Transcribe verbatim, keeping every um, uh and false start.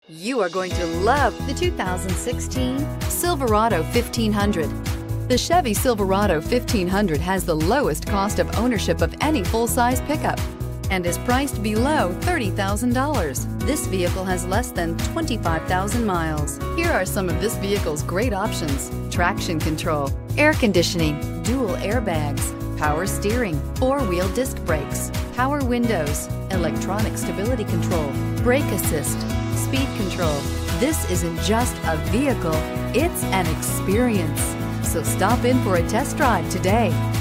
You are going to love the two thousand sixteen Silverado fifteen hundred. The Chevy Silverado fifteen hundred has the lowest cost of ownership of any full-size pickup and is priced below thirty thousand dollars. This vehicle has less than twenty-five thousand miles. Here are some of this vehicle's great options: traction control, air conditioning, dual airbags, power steering, four-wheel disc brakes, power windows, electronic stability control, brake assist, speed control. This isn't just a vehicle, it's an experience. So stop in for a test drive today.